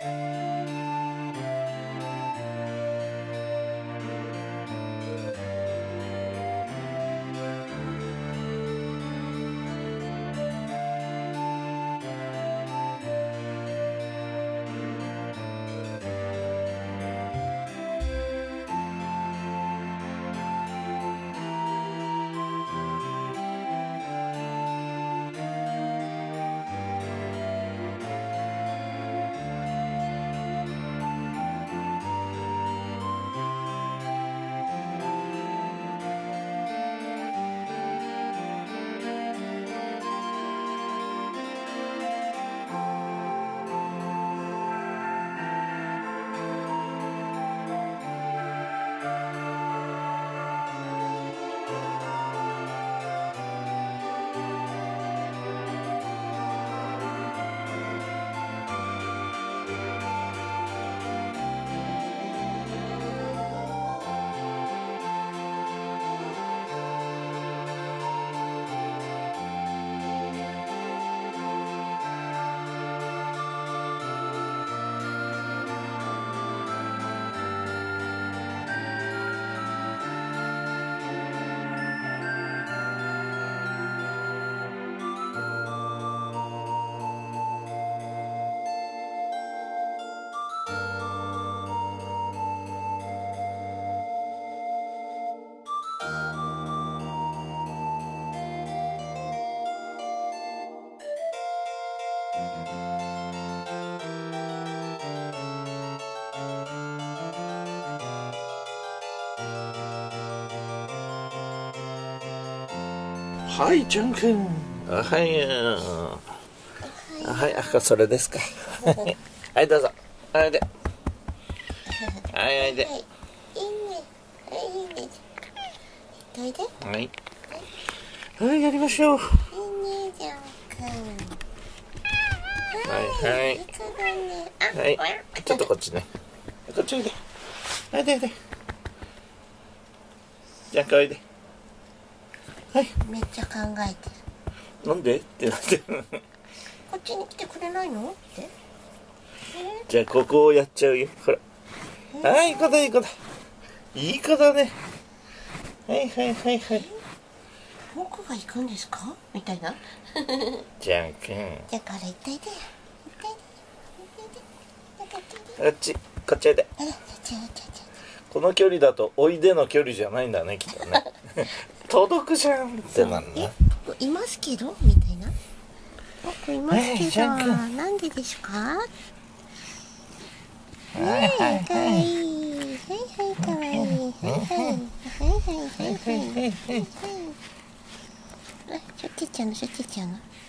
はい、ジャン君。はい、はい、それですか。はい、どうぞ。はい、で。はい、はい、で。 いいね。はい、いいね。おいで。 はい。はい、やりましょう。 いいね、ジャン君。 はい、はい。 いい子だね。あ、 はい、ちょっとこっちね。こっちおいで。はい、で。ジャン君おいで。はい。 めっちゃ考えてる。 なんでってなってる。 こっちに来てくれないのって。 じゃあ、ここをやっちゃうよ。ほら。はい、いい子だ、いい子だ。いい子だね。はい。 僕が行くんですかみたいな。 ジャン君。 だから行っていてよ。 こっちおいで。 あら、 この距離だとおいでの距離じゃないんだね、きっとね。届くじゃんってなんだ。 僕いますけどみたいな。僕いますけど、 ジャン君なんでですか。 はい。 かわいい。かわいい。しょっちちゃうの。しょっちちゃう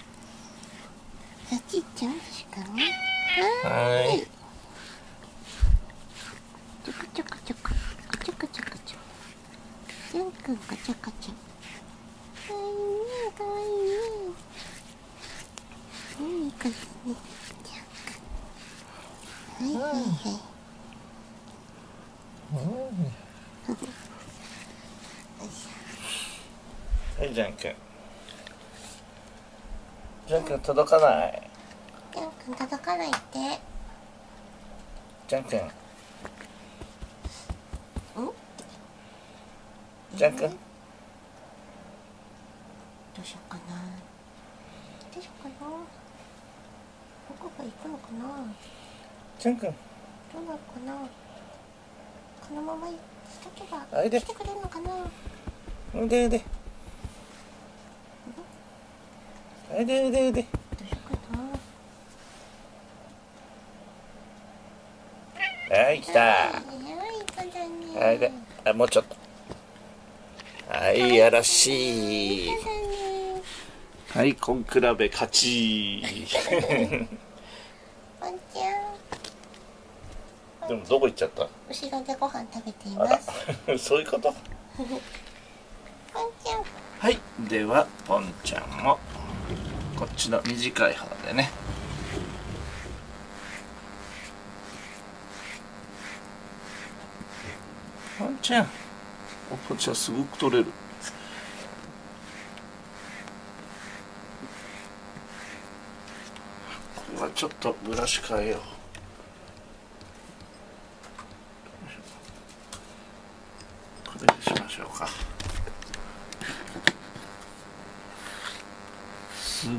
しかも。 はい。 ちょこ。ジャン君こちょこちょ。かわいいね。いい子ですね。ジャン君。はい。 はい、ジャン君。ジャン君届かない。 ジャン君届かないって。 ジャン君。 ん？ ジャン君。 どうしようかな。僕が行くのかな。 ジャン君。 どうなるかな。このまましとけばおいで来てくれるのかな。 おいで。おいで。 どうしようかな。 はい、来た。はい、で。あ、もうちょっと。はい、やらしい。はい、コンクラベ勝ち。 ワンちゃん。 でもどこ行っちゃった？ 後ろでご飯食べています。 そういうこと。 ワンちゃん。 はい、ではポンちゃんもこっちの短い方でね。ポンちゃん、ポンちゃんすごく取れる。これはちょっとブラシ変えよう。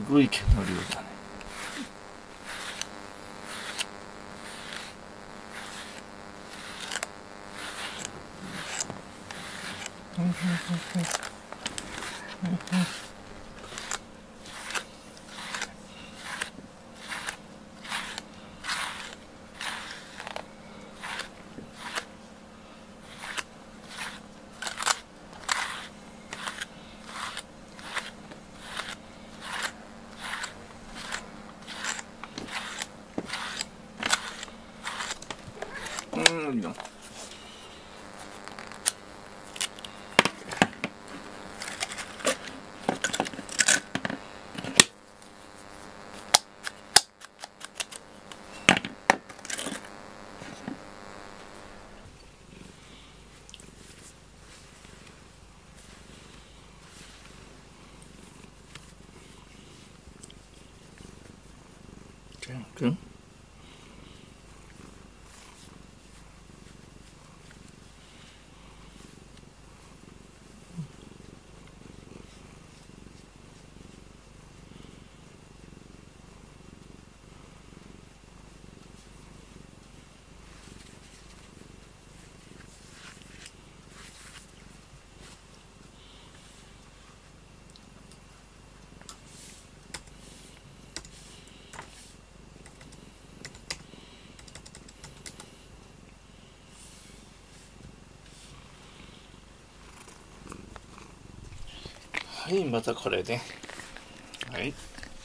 ごい毛の量だね。いいの。ジャン君。はい、またこれね。はい。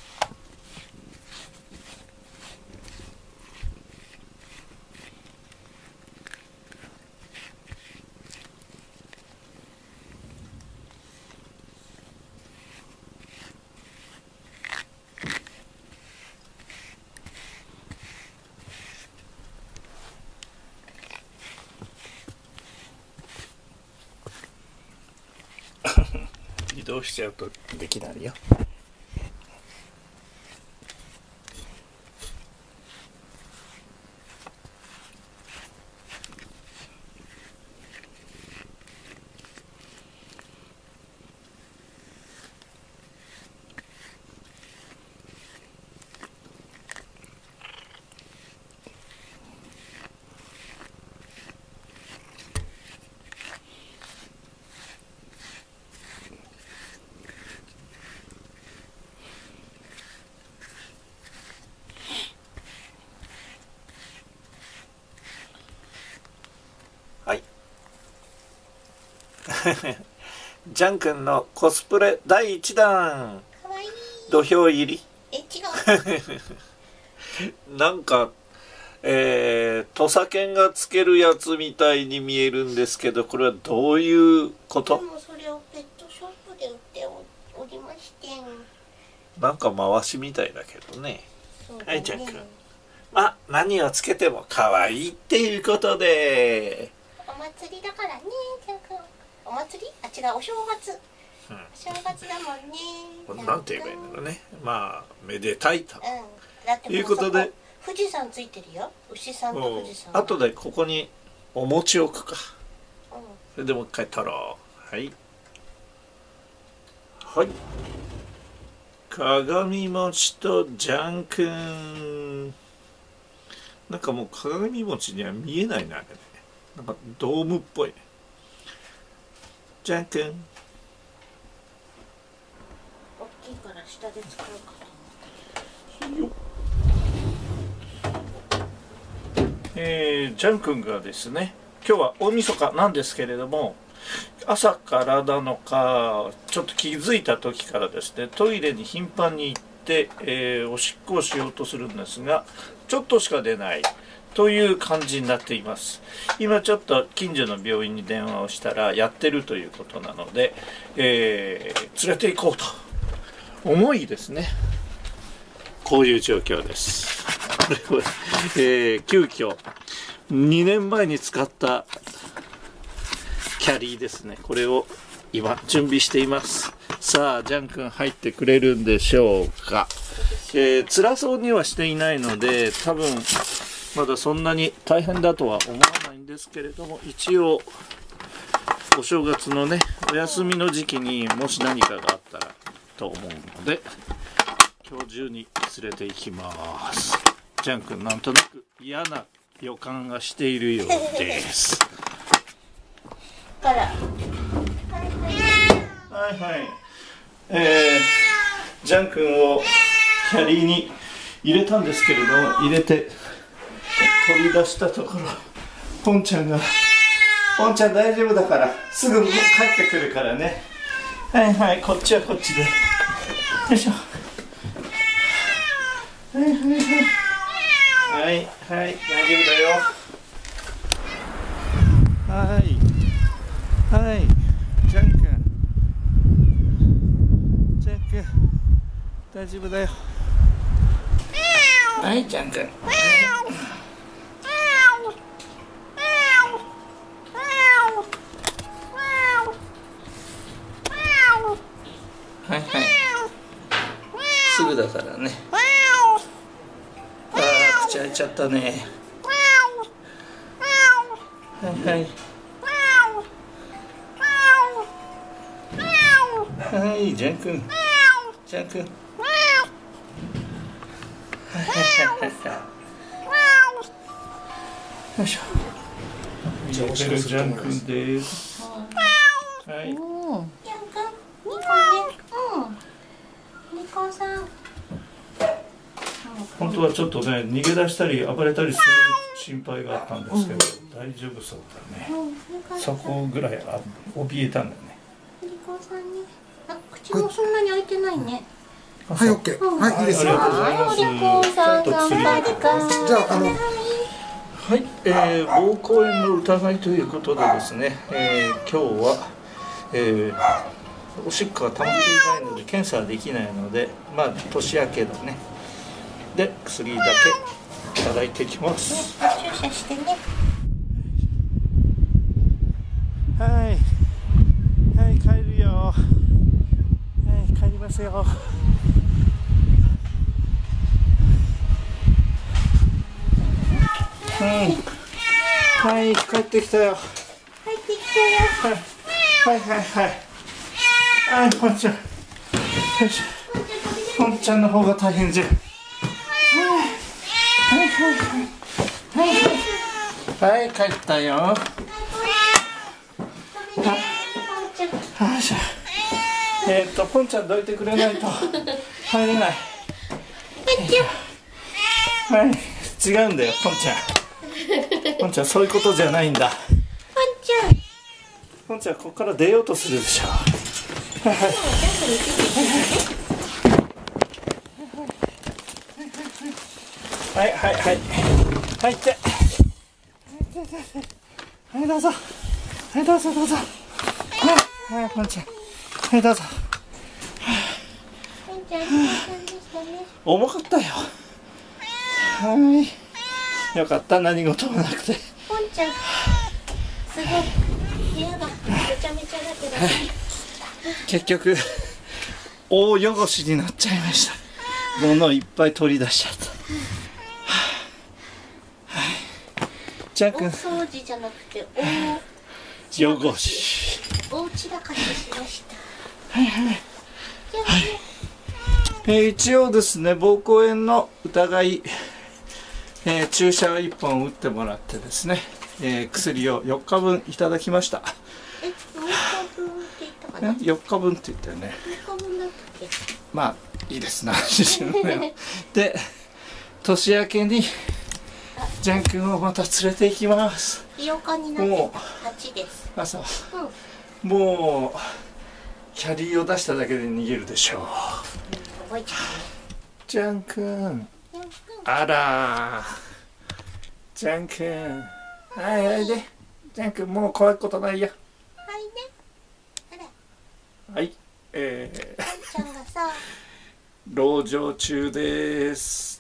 移動しちゃうとできないよ。はい。ジャン君のコスプレ第1弾。 かわいい。 土俵入り。 違う。なんか、土佐犬がつけるやつみたいに見えるんですけど、これはどういうこと？ でもそれをペットショップで売っておりまして。 なんか回しみたいだけどね。 そうだね。 はい、ジャン君。まあ、何をつけても可愛いっていうことで。 お祭りだからね、ジャン君。お祭り？あ、違う、お正月。お正月だもんね。 なんて言えばいいんだろうね。まあ、めでたいと。 だっていうことで。 富士山ついてるよ。牛さんと富士山。 あとでここにお餅置くか。それでもう一回取ろう。はい。はい。鏡餅とジャン君。なんかもう鏡餅には見えないな、あれね。なんかドームっぽいね。ジャン君。 大きいから下で使うかと思ったけど。よっ。 ジャン君がですね、今日は大晦日なんですけれども、朝からなのかちょっと気づいた時からですね、トイレに頻繁に行って、おしっこをしようとするんですが、ちょっとしか出ないという感じになっています。今ちょっと近所の病院に電話をしたらやってるということなので、連れて行こうと思いですね、こういう状況です。これは、急遽2年前に使ったキャリーですね。これを今準備しています。さあ、ジャン君入ってくれるんでしょうか。辛そうにはしていないので、多分まだそんなに大変だとは思わないんですけれども、一応お正月のね、お休みの時期にもし何かがあったらと思うので、 今日中に連れて行きます。ジャン君、なんとなく嫌な予感がしているようです。 から。 はいはい。ジャン君をキャリーに入れたんですけれども、入れて取り出したところ、ポンちゃんが、ポンちゃん大丈夫だからすぐ帰ってくるからね。はいはい、こっちはこっちで。よいしょ。はいはいはい。はいはい、大丈夫だよ。はいはい、ジャン君、ジャン君大丈夫だよ。はい、ジャン君。はいはい、すぐだからね。ああ、口開いちゃったね。はいはいはい、ジャン君、ジャン君。はいはいはいはい。よいしょ。ジャン君です。はい。 ジャン君、ニコね。ニコさん。 本当はちょっとね、逃げ出したり暴れたりする心配があったんですけど、大丈夫そうだね。そこぐらい怯えたんだね。 ニコさんに、口もそんなに開いてないね。 はい、オッケー。はい、いいですよ。 はい、ニコさん頑張りか。 じゃあ、 はい、膀胱炎の疑いということでですね、今日は、おしっこが溜まっていないので検査はできないので、まあ年明けだね。で、薬だけいただいていきます。 注射してね。 はい、はい、帰るよ。はい、帰りますよ。うん、はい、帰ってきたよ。 帰ってきたよ。 はいはいはい。はい、ポンちゃん。よいしょ。ポンちゃんの方が大変じゃん。はいはいはいはい。はい、帰ったよ。はい、しょ。ポンちゃんどいてくれないと入れない。はい、違うんだよ、ポンちゃん。ポンちゃん、そういうことじゃないんだ。 ポンちゃん。 ポンちゃん、ここから出ようとするでしょ。はいはい。はいはいはい。入って。はい、どうぞ。はい、どうぞどうぞ。はい、ポンちゃん。はい、どうぞ。 ポンちゃん、ニコさんでしたね。 重かったよ。はい。よかった、何事もなくて。 ポンちゃん。すごい。部屋がめちゃめちゃだけど。 結局大汚しになっちゃいました。物をいっぱい取り出しちゃった。はい。ジャン君。 大掃除じゃなくて汚し。 大散らかししました。 はいはい。はい。一応ですね、膀胱炎の疑い、注射を1本打ってもらってですね、薬を4日分いただきました。 6日分って言ったかな。 4日分って言ったよね。 6日分だったっけ。 まあいいですな。で、年明けにジャン君をまた連れて行きます。 8日になってた8です。 あ、そう。 うん。 もうキャリーを出しただけで逃げるでしょう。 覚えちゃジャン君。 うね。 あらジャン君。はい、おいで。ジャン君、もう怖いことないよ。 はいね。あら。 はい。 ポンちゃんがさ。 籠城中です。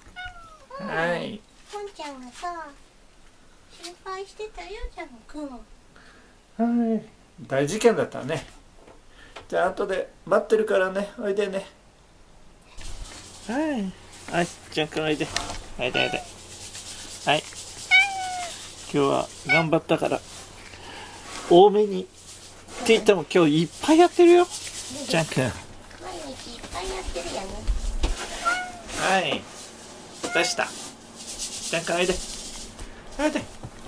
はい。 ポンちゃんがさ。心配してたよ、ジャン君。 はい。大事件だったね。じゃあ後で待ってるからね。おいでね。はい。はい、ジャン君おいで。おいでおいで。はい。今日は頑張ったから多めにって言っても今日いっぱいやってるよ、ジャン君。 毎日いっぱいやってるよね。 はい、出した。ジャン君おいで、おいで、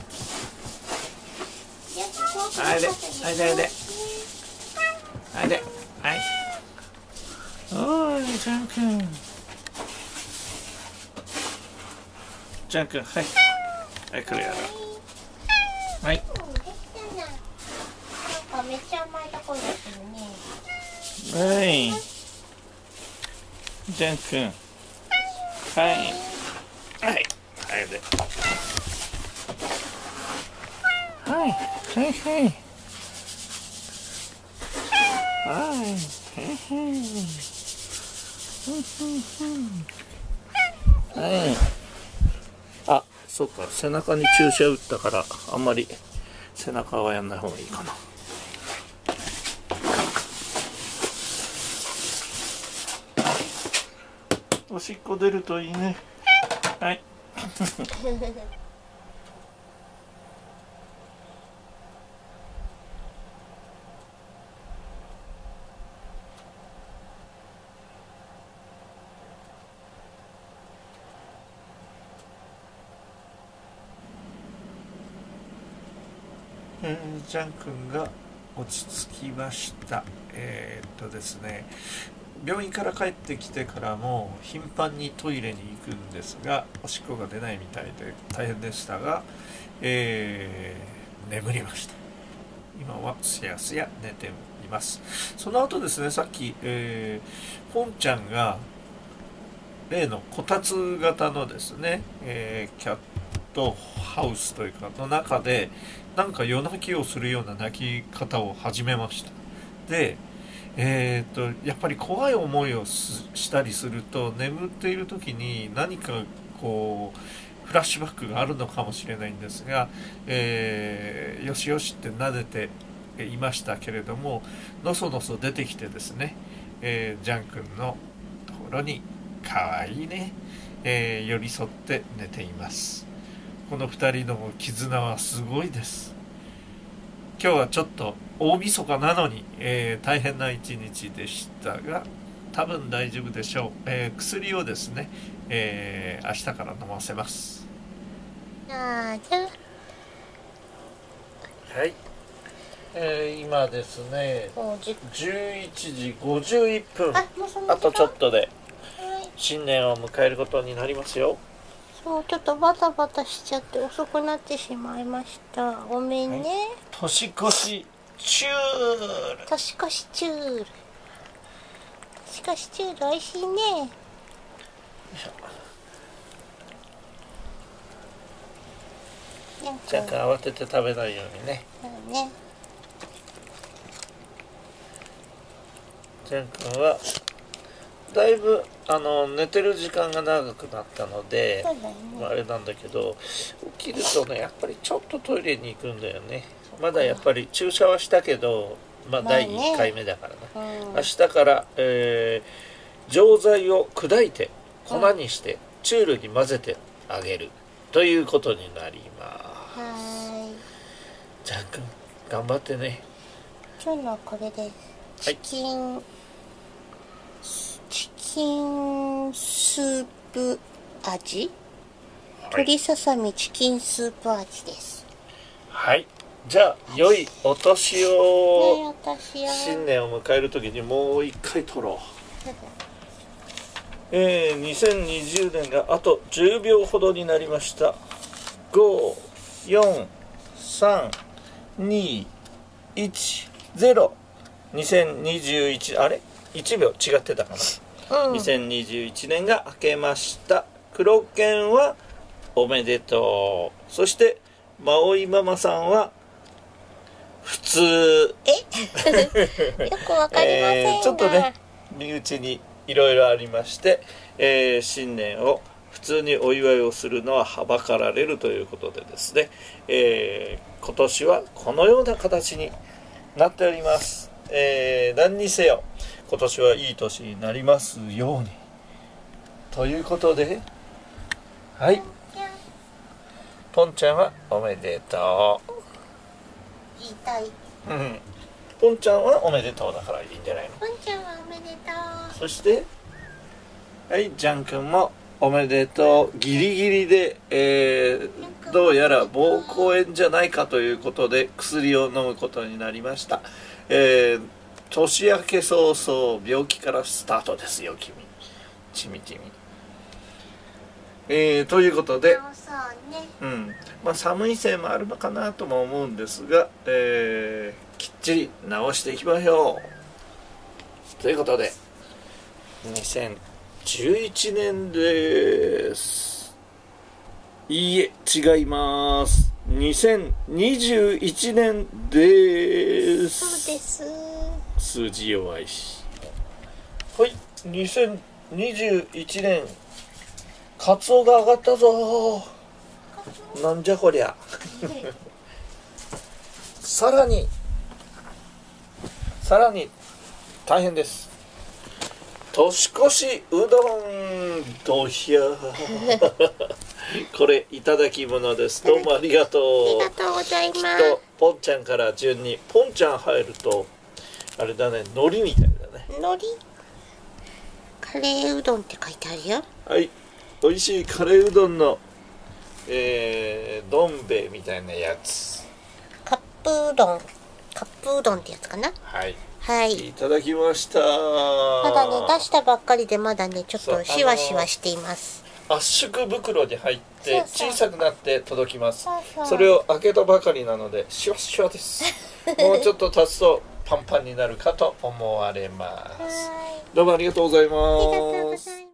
おいで、おいで、おいで、おいで、はい。おーい、ジャン君。ジャン君、はい。はい、来るやろ。はい。 なんかめっちゃ甘いところですよね。 はい。ジャン君。はい。はい。はい。で。はい。はい。はい。はい。はい。あ、そうか。背中に注射打ったから、あんまり背中はやんない方がいいかな。おしっこ出るといいね。はい。ジャン君が落ち着きました。ですね、病院から帰ってきてからも頻繁にトイレに行くんですが、おしっこが出ないみたいで大変でしたが、眠りました。今はすやすや寝ています。その後ですね、さっき、ポンちゃんが例のこたつ型のですね、キャットハウスというかの中でなんか夜泣きをするような泣き方を始めました。で、やっぱり怖い思いをしたりすると、眠っている時に何かこうフラッシュバックがあるのかもしれないんですが、よしよしって撫でていましたけれども、のそのそ出てきてですね、ジャン君のところにかわいいね、寄り添って寝ています。この2人の絆はすごいです。今日はちょっと大晦日なのに、大変な一日でしたが、多分大丈夫でしょう。薬をですね、明日から飲ませます。 はい、 今ですね、11時51分、 あとちょっとで新年を迎えることになりますよ。 そう、ちょっとバタバタしちゃって遅くなってしまいました。ごめんね。はい、 年越しチュール。 年越しチュール。年越しチュール美味しいね。 じゃあ慌てて食べないようにね。 そうね。 ジャン君はだいぶ寝てる時間が長くなったので、あれなんだけど、起きるとね、やっぱりちょっとトイレに行くんだよね。まだやっぱり注射はしたけど、第1回目だからね。明日から、錠剤を砕いて粉にしてチュールに混ぜてあげるということになります。ジャン君頑張ってね。 今日のこれです。チキンスープ味、鶏ささみチキンスープ味です。 はい、じゃあ良いお年を。新年を迎える時にもう一回撮ろう。2020年があと10秒ほどになりました。5、4、3、2、1、0。2021、あれ1秒違ってたかな、2021年が明けました。黒犬はおめでとう。そしてまおいママさんは普通。 よくわかりませんが、 ちょっとね身内にいろいろありまして、新年を普通にお祝いをするのははばかられるということでですね、今年はこのような形になっております。何にせよ今年はいい年になりますようにということで、はい、ポンちゃんはおめでとう。 言いたい。 ポンちゃんはおめでとうだからいいんじゃないの。 ポンちゃんはおめでとう。 そしてはい、ジャン君もおめでとう。ギリギリで、どうやら膀胱炎じゃないかということで薬を飲むことになりました。年明け早々病気からスタートですよ君。ちみちみ。ということで、まあ、寒いせいもあるのかなとも思うんですが、きっちり直していきましょう。ということで2011年です。いいえ、違います。2021年です。 そうです。 数字弱いし。はい、2021年カツオが上がったぞ。なんじゃこりゃ。さらに大変です。年越しうどんどひゃこれいただき物です。どうもありがとう。 ありがとうございます。 きっとポンちゃんから順に、ポンちゃん入るとあれだね、海苔みたいだね。 海苔カレーうどんって書いてあるよ。 はい、美味しいカレーうどんのどん兵衛みたいなやつ。 カップうどんってやつかな。 はい、 はい。 いただきました。 まだね、出したばっかりでまだね、ちょっとシワシワしています。 圧縮袋に入って小さくなって届きます。 そうそれを開けたばかりなのでシワシワです。もうちょっと経つとパンパンになるかと思われます。どうもありがとうございます。 ありがとうございます。